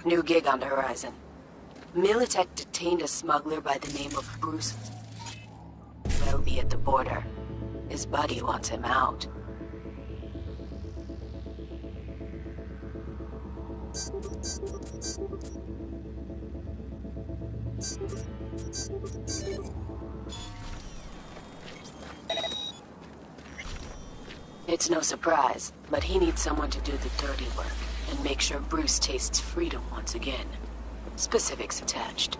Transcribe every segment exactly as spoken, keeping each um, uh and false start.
New gig on the horizon. Militech detained a smuggler by the name of Bruce Welby at the border. His buddy wants him out. It's no surprise, but he needs someone to do the dirty work and make sure Bruce tastes freedom once again. Specifics attached.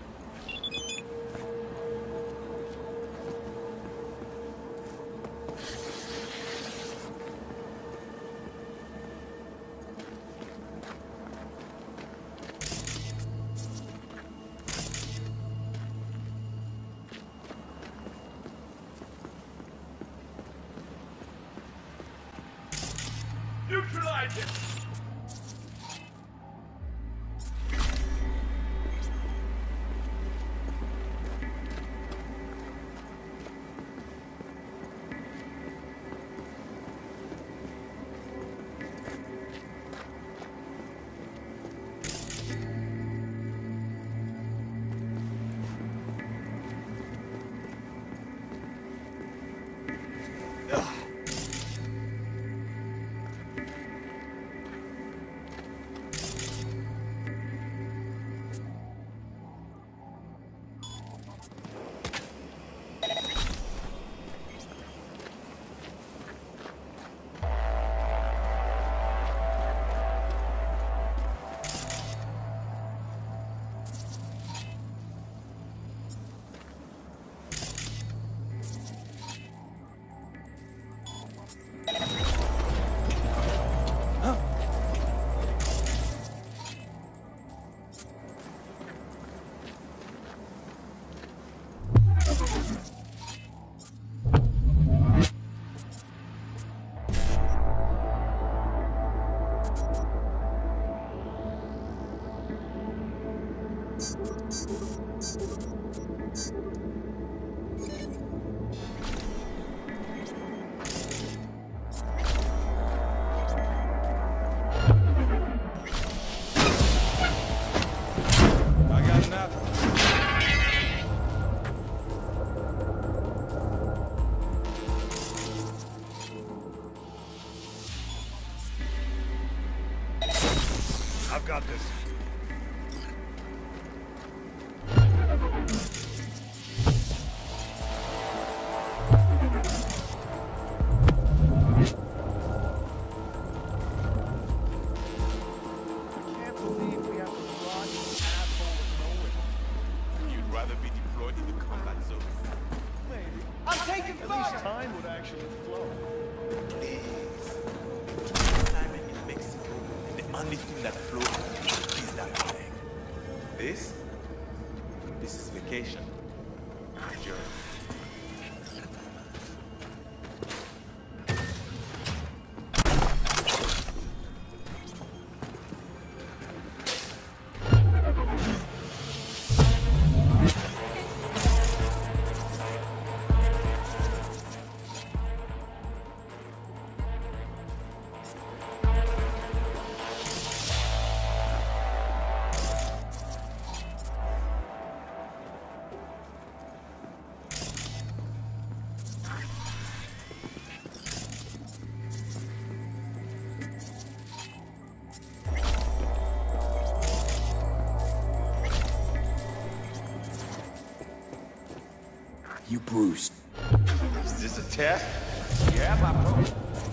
Neutralize it! I've got this. Can't believe we have to run this asshole with nowhere. You'd rather be deployed in the combat zone. Maybe. I'm taking At fire! least time would actually flow. Please. I'm in Mexico, and the only thing that flows is that flag. This? This is vacation. Journey. You Bruce. Is this a test? Yeah, my bro.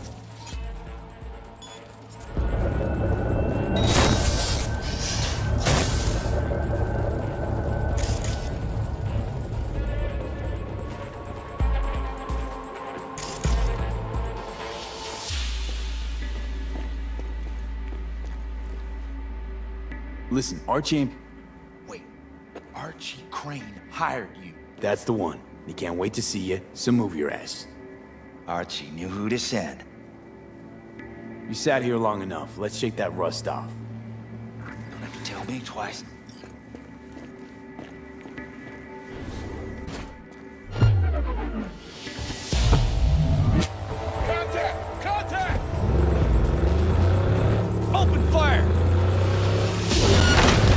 Listen, Archie ain't... Wait, Archie Crane hired you. That's the one. He can't wait to see you, so move your ass. Archie knew who to send. You sat here long enough. Let's shake that rust off. Don't have to tell me twice. Contact! Contact! Open fire!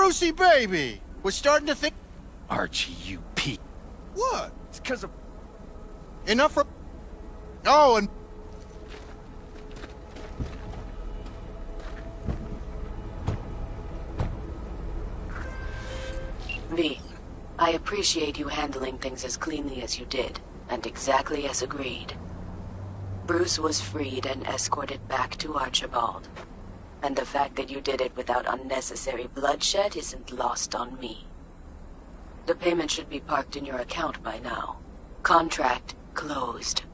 Brucey, baby! We're starting to think... Archie, you peak. What? It's because of... Enough for... Oh, and... V, I appreciate you handling things as cleanly as you did, and exactly as agreed. Bruce was freed and escorted back to Archibald. And the fact that you did it without unnecessary bloodshed isn't lost on me. The payment should be parked in your account by now. Contract closed.